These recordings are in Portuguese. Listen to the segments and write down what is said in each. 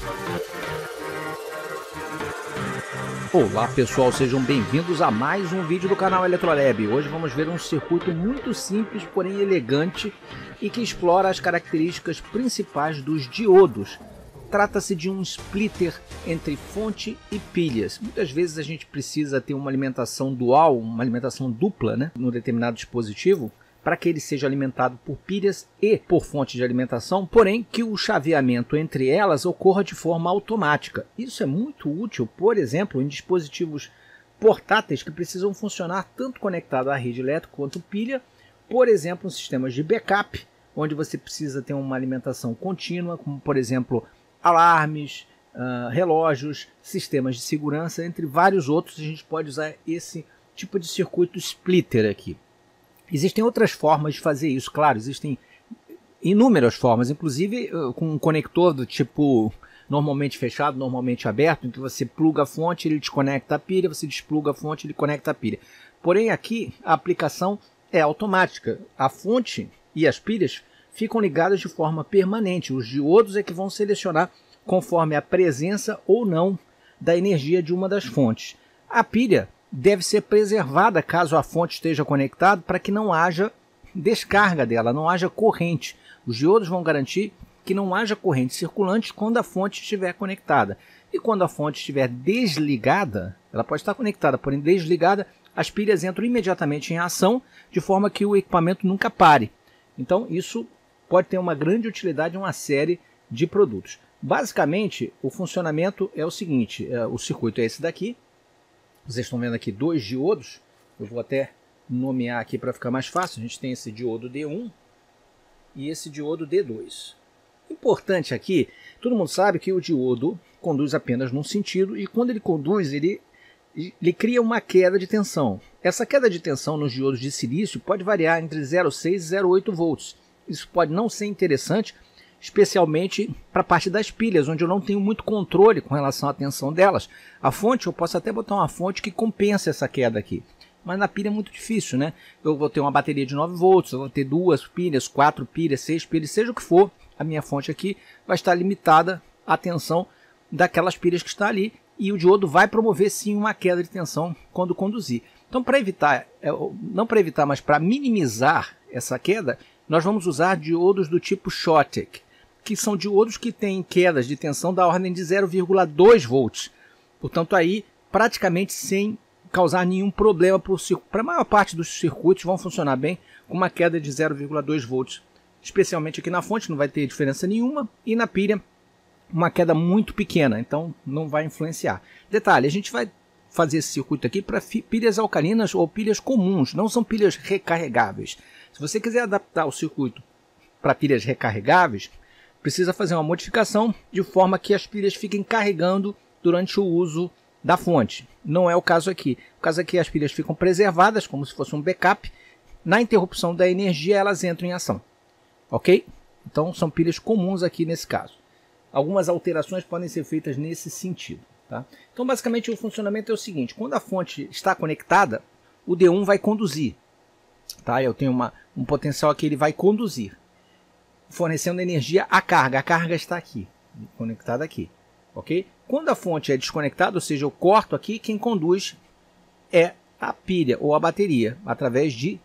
Olá pessoal, sejam bem-vindos a mais um vídeo do canal Eletrolab. Hoje vamos ver um circuito muito simples, porém elegante e que explora as características principais dos diodos. Trata-se de um splitter entre fonte e pilhas. Muitas vezes a gente precisa ter uma alimentação dual, uma alimentação dupla, né, no determinado dispositivo, para que ele seja alimentado por pilhas e por fonte de alimentação, porém que o chaveamento entre elas ocorra de forma automática. Isso é muito útil, por exemplo, em dispositivos portáteis que precisam funcionar tanto conectado à rede elétrica quanto pilha, por exemplo, em sistemas de backup, onde você precisa ter uma alimentação contínua, como por exemplo alarmes, relógios, sistemas de segurança, entre vários outros. A gente pode usar esse tipo de circuito splitter aqui. Existem outras formas de fazer isso, claro, existem inúmeras formas, inclusive com um conector do tipo normalmente fechado, normalmente aberto, em que você pluga a fonte, ele desconecta a pilha, você despluga a fonte, ele conecta a pilha. Porém aqui a aplicação é automática, a fonte e as pilhas ficam ligadas de forma permanente, os diodos é que vão selecionar conforme a presença ou não da energia de uma das fontes. A pilha deve ser preservada caso a fonte esteja conectada para que não haja descarga dela, não haja corrente. Os diodos vão garantir que não haja corrente circulante quando a fonte estiver conectada. E quando a fonte estiver desligada, ela pode estar conectada, porém desligada, as pilhas entram imediatamente em ação, de forma que o equipamento nunca pare. Então isso pode ter uma grande utilidade em uma série de produtos. Basicamente, o funcionamento é o seguinte, o circuito é esse daqui. Vocês estão vendo aqui dois diodos, eu vou até nomear aqui para ficar mais fácil. A gente tem esse diodo D1 e esse diodo D2. Importante aqui, todo mundo sabe que o diodo conduz apenas num sentido e quando ele conduz, ele cria uma queda de tensão. Essa queda de tensão nos diodos de silício pode variar entre 0,6 e 0,8 volts. Isso pode não ser interessante, especialmente para a parte das pilhas, onde eu não tenho muito controle com relação à tensão delas. A fonte, eu posso até botar uma fonte que compensa essa queda aqui, mas na pilha é muito difícil, né? Eu vou ter uma bateria de 9 volts, eu vou ter 2 pilhas, 4 pilhas, 6 pilhas, seja o que for, a minha fonte aqui vai estar limitada à tensão daquelas pilhas que está ali, e o diodo vai promover sim uma queda de tensão quando conduzir. Então, para evitar, não para evitar, mas para minimizar essa queda, nós vamos usar diodos do tipo Schottky, que são diodos que têm quedas de tensão da ordem de 0,2 volts. Portanto, aí praticamente sem causar nenhum problema para a maior parte dos circuitos vão funcionar bem com uma queda de 0,2 volts. Especialmente aqui na fonte não vai ter diferença nenhuma e na pilha uma queda muito pequena, então não vai influenciar. Detalhe, a gente vai fazer esse circuito aqui para pilhas alcalinas ou pilhas comuns, não são pilhas recarregáveis. Se você quiser adaptar o circuito para pilhas recarregáveis, precisa fazer uma modificação de forma que as pilhas fiquem carregando durante o uso da fonte. Não é o caso aqui. O caso aqui as pilhas ficam preservadas, como se fosse um backup. Na interrupção da energia, elas entram em ação. Ok? Então, são pilhas comuns aqui nesse caso. Algumas alterações podem ser feitas nesse sentido. Tá? Então, basicamente, o funcionamento é o seguinte. Quando a fonte está conectada, o D1 vai conduzir. Tá? Eu tenho um potencial aqui, ele vai conduzir, fornecendo energia à carga. A carga está aqui, conectada aqui, ok? Quando a fonte é desconectada, ou seja, eu corto aqui, quem conduz é a pilha ou a bateria, através de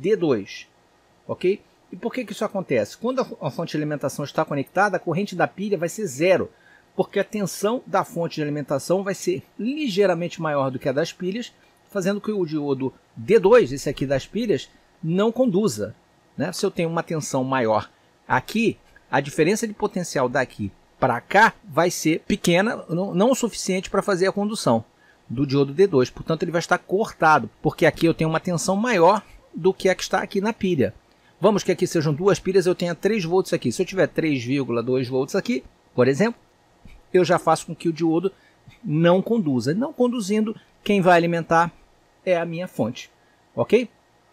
D2, ok? E por que isso acontece? Quando a fonte de alimentação está conectada, a corrente da pilha vai ser zero, porque a tensão da fonte de alimentação vai ser ligeiramente maior do que a das pilhas, fazendo que o diodo D2, esse aqui das pilhas, não conduza, né? Se eu tenho uma tensão maior aqui, a diferença de potencial daqui para cá vai ser pequena, não o suficiente para fazer a condução do diodo D2. Portanto, ele vai estar cortado, porque aqui eu tenho uma tensão maior do que a que está aqui na pilha. Vamos que aqui sejam duas pilhas, eu tenha 3 volts aqui. Se eu tiver 3,2 volts aqui, por exemplo, eu já faço com que o diodo não conduza. Não conduzindo, quem vai alimentar é a minha fonte. Ok?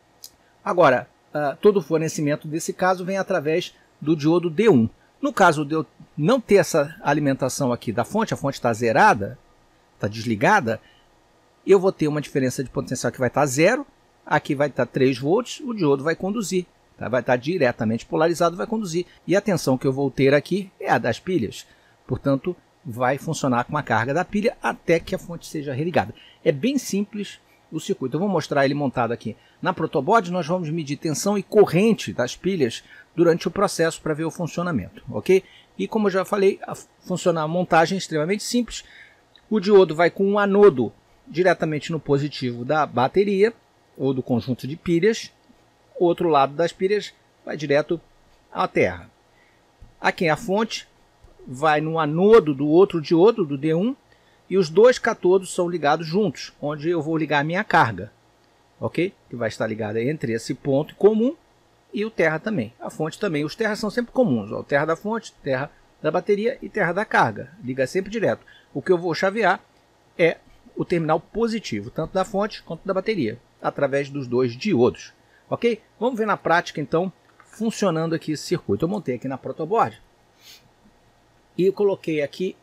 Agora, todo o fornecimento desse caso vem através do diodo D1. No caso de eu não ter essa alimentação aqui da fonte, a fonte está zerada, está desligada, eu vou ter uma diferença de potencial que vai estar zero, aqui vai estar 3 volts, o diodo vai conduzir, tá? Vai estar diretamente polarizado, vai conduzir. E a tensão que eu vou ter aqui é a das pilhas. Portanto, vai funcionar com a carga da pilha até que a fonte seja religada. É bem simples o circuito. Eu vou mostrar ele montado aqui na protoboard. Nós vamos medir tensão e corrente das pilhas durante o processo para ver o funcionamento, ok? E como eu já falei, a montagem é extremamente simples. O diodo vai com um anodo diretamente no positivo da bateria ou do conjunto de pilhas. O outro lado das pilhas vai direto à terra. Aqui a fonte vai no anodo do outro diodo, do D1, e os dois catodos são ligados juntos, onde eu vou ligar a minha carga, ok? Que vai estar ligada entre esse ponto comum e o terra também. A fonte também. Os terras são sempre comuns. Ó, terra da fonte, terra da bateria e terra da carga. Liga sempre direto. O que eu vou chavear é o terminal positivo, tanto da fonte quanto da bateria, através dos dois diodos. Ok? Vamos ver na prática, então, funcionando aqui esse circuito. Eu montei aqui na protoboard e eu coloquei aqui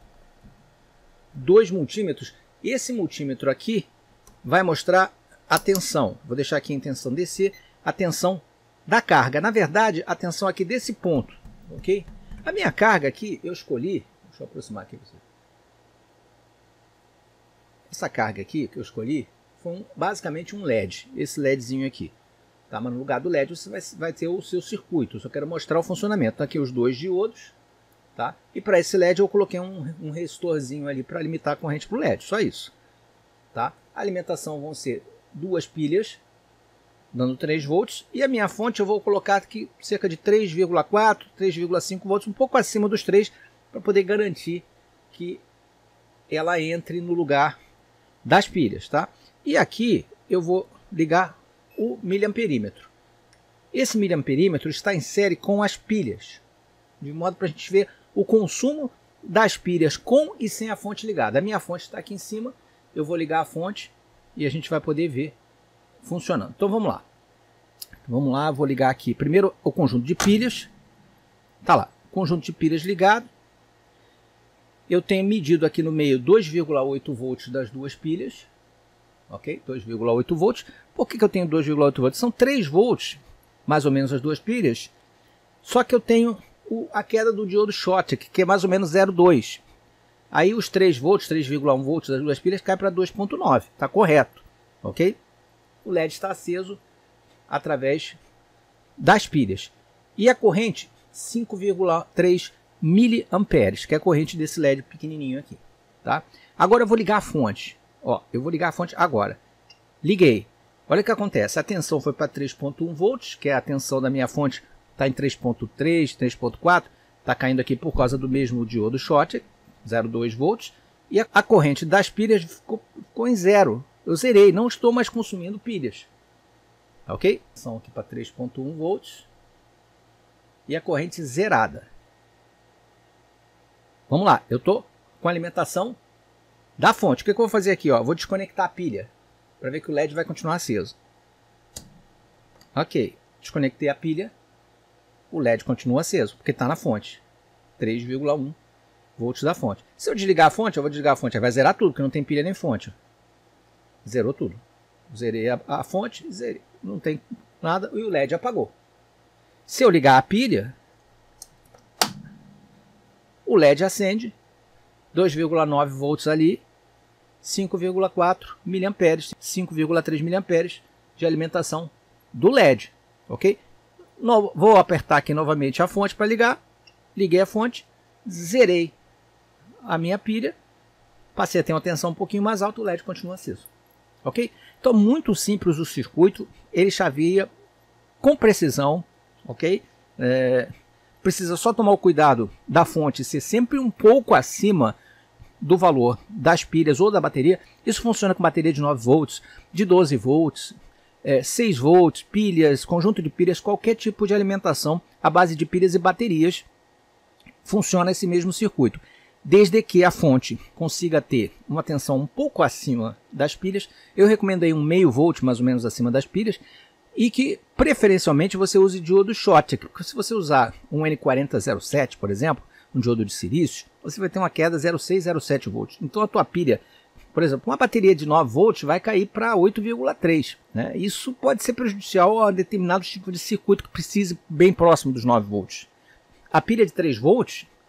2 multímetros. Esse multímetro aqui vai mostrar a tensão. Vou deixar aqui em tensão DC, a tensão da carga. Na verdade, a tensão aqui desse ponto, ok? A minha carga aqui, eu escolhi, deixa eu aproximar aqui você. Essa carga aqui que eu escolhi foi basicamente um LED, esse LEDzinho aqui. Tá? Mas no lugar do LED você vai ter o seu circuito. Eu só quero mostrar o funcionamento. Tá aqui os dois diodos. Tá? E para esse LED eu coloquei um resistorzinho ali para limitar a corrente para o LED. Só isso. Tá? A alimentação vão ser 2 pilhas, dando 3 volts. E a minha fonte eu vou colocar aqui cerca de 3,4, 3,5 volts, um pouco acima dos 3, para poder garantir que ela entre no lugar das pilhas. Tá? E aqui eu vou ligar o miliamperímetro. Esse miliamperímetro está em série com as pilhas, de modo para a gente ver o consumo das pilhas com e sem a fonte ligada. A minha fonte está aqui em cima, eu vou ligar a fonte e a gente vai poder ver funcionando. Então vamos lá. Vamos lá, vou ligar aqui primeiro o conjunto de pilhas. Tá lá, conjunto de pilhas ligado. Eu tenho medido aqui no meio 2,8 volts das duas pilhas. Ok? 2,8 volts. Por que eu tenho 2,8 volts? São 3 volts, mais ou menos as duas pilhas. Só que eu tenho a queda do diodo Schottky, que é mais ou menos 0,2. Aí os 3 volts, 3,1 volts das duas pilhas cai para 2,9. Está correto. Ok? O LED está aceso através das pilhas. E a corrente 5,3 miliamperes, que é a corrente desse LED pequenininho aqui. Tá? Agora eu vou ligar a fonte. Ó, eu vou ligar a fonte agora. Liguei. Olha o que acontece. A tensão foi para 3,1 volts, que é a tensão da minha fonte. Está em 3,3, 3,4. Está caindo aqui por causa do mesmo diodo Schottky, 0,2 volts. E a corrente das pilhas ficou em 0. Eu zerei, não estou mais consumindo pilhas. Ok? São aqui para 3,1 volts. E a corrente zerada. Vamos lá, eu estou com a alimentação da fonte. O que eu vou fazer aqui? Ó? Vou desconectar a pilha para ver que o LED vai continuar aceso. Ok, desconectei a pilha. O LED continua aceso, porque está na fonte. 3,1 volts da fonte. Se eu desligar a fonte, eu vou desligar a fonte. Aí vai zerar tudo, porque não tem pilha nem fonte. Zerou tudo. Zerei a fonte, zerei. Não tem nada e o LED apagou. Se eu ligar a pilha, o LED acende. 2,9 volts ali. 5,4 miliamperes. 5,3 miliamperes de alimentação do LED. Ok? Vou apertar aqui novamente a fonte para ligar. Liguei a fonte. Zerei a minha pilha. Passei a ter uma tensão um pouquinho mais alta. O LED continua aceso. Ok? Então, muito simples o circuito. Ele chaveia com precisão. Ok? Precisa só tomar o cuidado da fonte ser sempre um pouco acima do valor das pilhas ou da bateria. Isso funciona com bateria de 9 volts, de 12 volts, 6 volts, pilhas, conjunto de pilhas, qualquer tipo de alimentação à base de pilhas e baterias funciona esse mesmo circuito. Desde que a fonte consiga ter uma tensão um pouco acima das pilhas, eu recomendei um meio volt mais ou menos acima das pilhas, e que preferencialmente você use diodo Schottky, porque se você usar um N4007, por exemplo, um diodo de silício, você vai ter uma queda 0,6, 0,7 volts. Então a tua pilha, por exemplo, uma bateria de 9 volts vai cair para 8,3. Né? Isso pode ser prejudicial a determinados tipos de circuito que precise bem próximo dos 9 volts. A pilha de 3 volts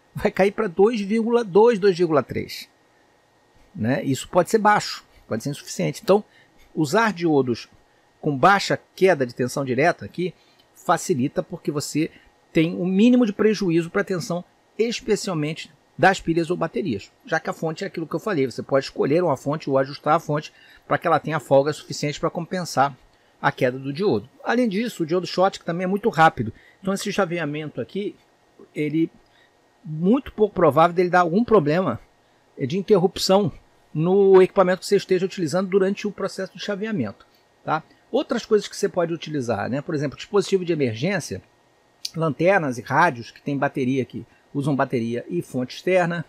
vai cair para 2,2, 2,3. Né? Isso pode ser baixo, pode ser insuficiente. Então, usar diodos com baixa queda de tensão direta aqui facilita, porque você tem o mínimo de prejuízo para a tensão, especialmente das pilhas ou baterias. Já que a fonte é aquilo que eu falei, você pode escolher uma fonte ou ajustar a fonte para que ela tenha folga suficiente para compensar a queda do diodo. Além disso, o diodo Schottky também é muito rápido. Então esse chaveamento aqui, ele muito pouco provável dele dar algum problema de interrupção no equipamento que você esteja utilizando durante o processo de chaveamento. Tá? Outras coisas que você pode utilizar, né? Por exemplo, dispositivo de emergência, lanternas e rádios que tem bateria, que usam bateria e fonte externa.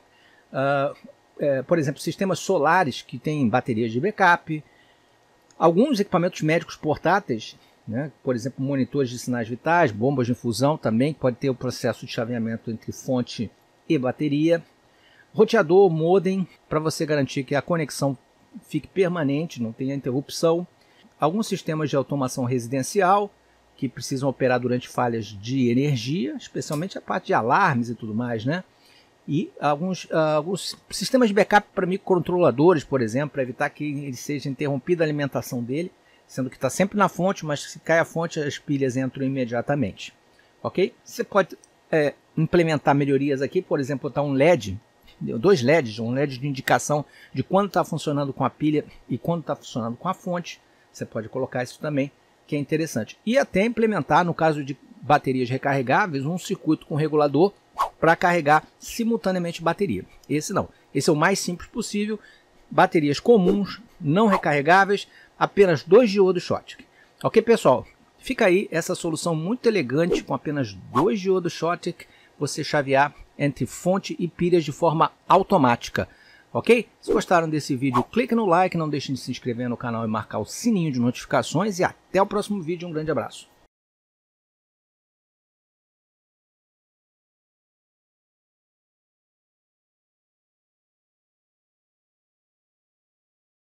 Por exemplo, sistemas solares que têm baterias de backup. Alguns equipamentos médicos portáteis, né? Por exemplo, monitores de sinais vitais, bombas de infusão também, que pode ter o processo de chaveamento entre fonte e bateria. Roteador, modem, para você garantir que a conexão fique permanente, não tenha interrupção. Alguns sistemas de automação residencial, que precisam operar durante falhas de energia, especialmente a parte de alarmes e tudo mais, né? E alguns sistemas de backup para microcontroladores, por exemplo, para evitar que ele seja interrompida a alimentação dele, sendo que está sempre na fonte, mas se cai a fonte, as pilhas entram imediatamente. Ok? Você pode implementar melhorias aqui, por exemplo, botar um LED, dois LEDs, um LED de indicação de quando está funcionando com a pilha e quando está funcionando com a fonte. Você pode colocar isso também, que é interessante. E até implementar, no caso de baterias recarregáveis, um circuito com regulador para carregar simultaneamente bateria. Esse não. Esse é o mais simples possível. Baterias comuns, não recarregáveis, apenas 2 diodos Schottky. Ok, pessoal? Fica aí essa solução muito elegante com apenas 2 diodos Schottky, você chavear entre fonte e pilhas de forma automática. Ok? Se gostaram desse vídeo, clique no like, não deixem de se inscrever no canal e marcar o sininho de notificações e até o próximo vídeo. Um grande abraço.